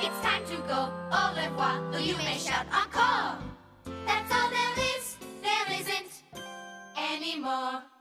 It's time to go. Au revoir, though you may shout encore. That's all there is, there isn't anymore.